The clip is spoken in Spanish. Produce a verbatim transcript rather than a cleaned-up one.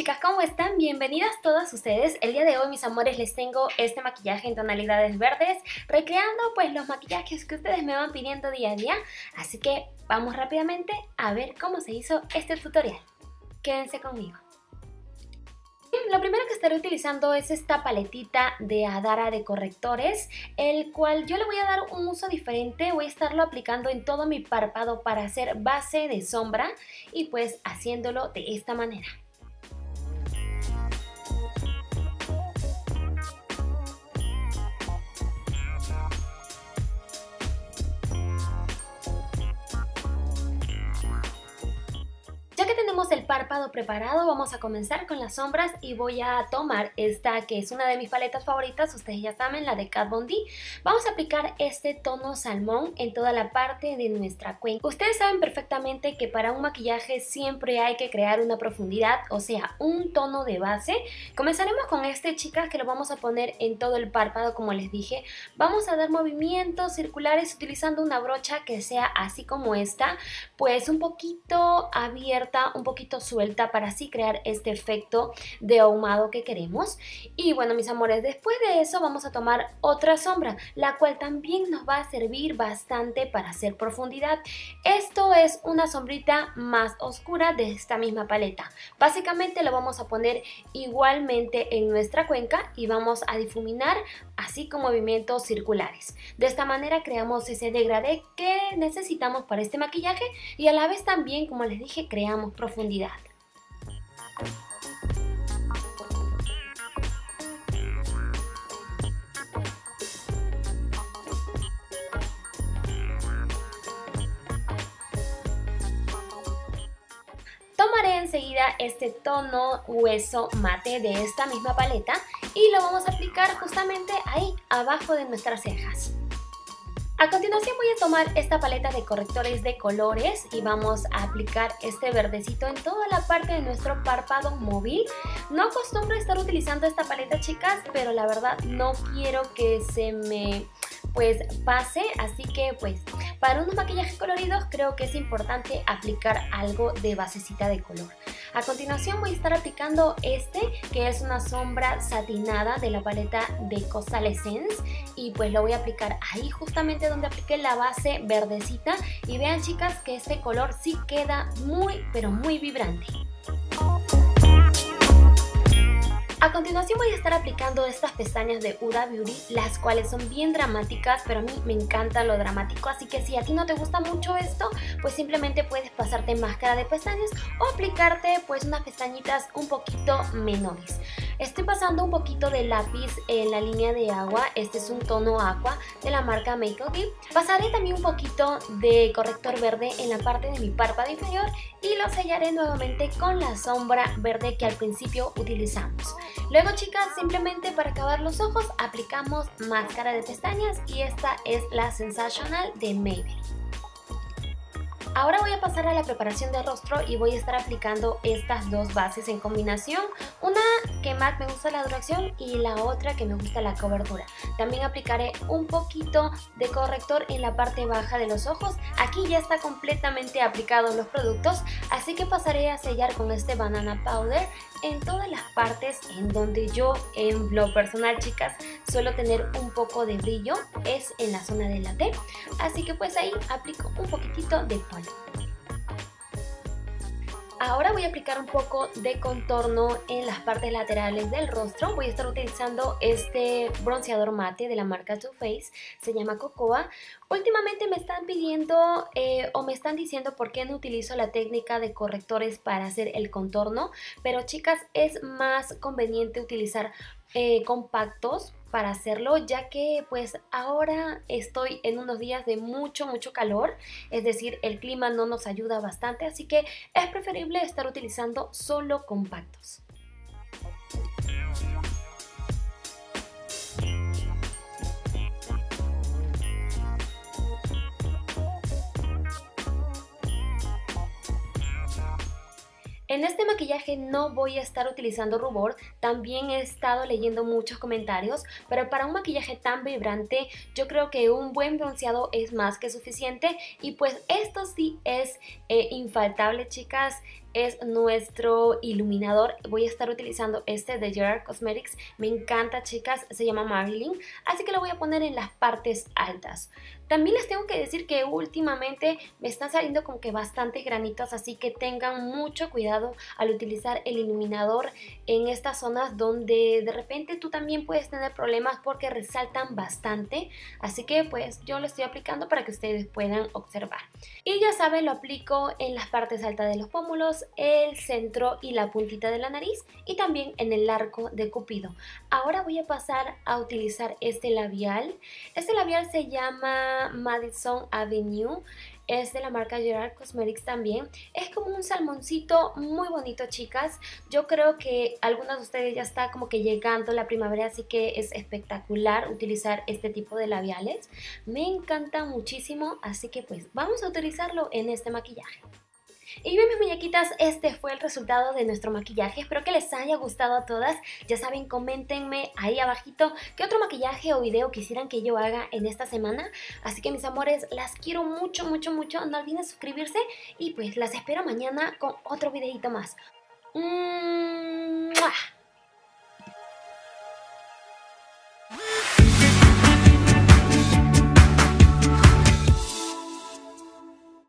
chicas, ¿cómo están? Bienvenidas todas ustedes. El día de hoy, mis amores, les tengo este maquillaje en tonalidades verdes, recreando pues los maquillajes que ustedes me van pidiendo día a día. Así que vamos rápidamente a ver cómo se hizo este tutorial. Quédense conmigo. Lo primero que estaré utilizando es esta paletita de Adara de correctores, el cual yo le voy a dar un uso diferente. Voy a estarlo aplicando en todo mi párpado para hacer base de sombra y pues haciéndolo de esta manera. Ya que tenemos el párpado preparado, vamos a comenzar con las sombras y voy a tomar esta que es una de mis paletas favoritas, ustedes ya saben, la de Kat Von D. Vamos a aplicar este tono salmón en toda la parte de nuestra cuenca. Ustedes saben perfectamente que para un maquillaje siempre hay que crear una profundidad, o sea, un tono de base. Comenzaremos con este, chicas, que lo vamos a poner en todo el párpado, como les dije. Vamos a dar movimientos circulares utilizando una brocha que sea así como esta, pues un poquito abierta, un poquito suelta, para así crear este efecto de ahumado que queremos. Y bueno, mis amores, después de eso vamos a tomar otra sombra, la cual también nos va a servir bastante para hacer profundidad. Esto es una sombrita más oscura de esta misma paleta. Básicamente lo vamos a poner igualmente en nuestra cuenca y vamos a difuminar así con movimientos circulares. De esta manera creamos ese degradé que necesitamos para este maquillaje y a la vez también, como les dije, creamos profundidad. Tomaré enseguida este tono hueso mate de esta misma paleta y lo vamos a aplicar justamente ahí, abajo de nuestras cejas. A continuación voy a tomar esta paleta de correctores de colores y vamos a aplicar este verdecito en toda la parte de nuestro párpado móvil. No acostumbro estar utilizando esta paleta, chicas, pero la verdad no quiero que se me pues pase, así que pues para unos maquillajes coloridos creo que es importante aplicar algo de basecita de color. A continuación voy a estar aplicando este, que es una sombra satinada de la paleta de Coastal Essence, y pues lo voy a aplicar ahí justamente donde apliqué la base verdecita, y vean, chicas, que este color sí queda muy pero muy vibrante. A continuación voy a estar aplicando estas pestañas de Huda Beauty, las cuales son bien dramáticas, pero a mí me encanta lo dramático, así que si a ti no te gusta mucho esto, pues simplemente puedes pasarte máscara de pestañas o aplicarte pues unas pestañitas un poquito menores. Estoy pasando un poquito de lápiz en la línea de agua, este es un tono aqua de la marca Make Up Deep. Pasaré también un poquito de corrector verde en la parte de mi párpado inferior y lo sellaré nuevamente con la sombra verde que al principio utilizamos. Luego, chicas, simplemente para acabar los ojos aplicamos máscara de pestañas y esta es la Sensational de Maybelline. Ahora voy a pasar a la preparación de rostro y voy a estar aplicando estas dos bases en combinación. Una que más me gusta la duración y la otra que me gusta la cobertura. También aplicaré un poquito de corrector en la parte baja de los ojos. Aquí ya está completamente aplicados los productos, así que pasaré a sellar con este Banana Powder en todas las partes en donde yo, en lo personal, chicas, suelo tener un poco de brillo, es en la zona de la T, así que pues ahí aplico un poquitito de polvo. Ahora voy a aplicar un poco de contorno en las partes laterales del rostro. Voy a estar utilizando este bronceador mate de la marca Too Faced, se llama Cocoa. Últimamente me están pidiendo eh, o me están diciendo por qué no utilizo la técnica de correctores para hacer el contorno, pero, chicas, es más conveniente utilizar eh, compactos para hacerlo, ya que pues ahora estoy en unos días de mucho mucho calor, es decir, el clima no nos ayuda bastante, así que es preferible estar utilizando solo compactos. En este maquillaje no voy a estar utilizando rubor, también he estado leyendo muchos comentarios, pero para un maquillaje tan vibrante yo creo que un buen bronceado es más que suficiente y pues esto sí es eh, infaltable, chicas. es nuestro iluminador. Voy a estar utilizando este de Gerard Cosmetics. Me encanta, chicas, se llama Marilyn, así que lo voy a poner en las partes altas. También les tengo que decir que últimamente me están saliendo como que bastantes granitos, así que tengan mucho cuidado al utilizar el iluminador en estas zonas donde de repente tú también puedes tener problemas porque resaltan bastante. Así que pues yo lo estoy aplicando para que ustedes puedan observar. Y ya saben, lo aplico en las partes altas de los pómulos, el centro y la puntita de la nariz y también en el arco de Cupido. Ahora voy a pasar a utilizar este labial. Este labial se llama Madison Avenue, es de la marca Gerard Cosmetics también. Es como un salmoncito muy bonito, chicas. Yo creo que algunas de ustedes ya está como que llegando la primavera, así que es espectacular utilizar este tipo de labiales. Me encanta muchísimo, así que pues vamos a utilizarlo en este maquillaje. Y bien, mis muñequitas, este fue el resultado de nuestro maquillaje. Espero que les haya gustado a todas. Ya saben, coméntenme ahí abajito qué otro maquillaje o video quisieran que yo haga en esta semana. Así que, mis amores, las quiero mucho, mucho, mucho. No olviden suscribirse y pues las espero mañana con otro videito más. ¡Mua!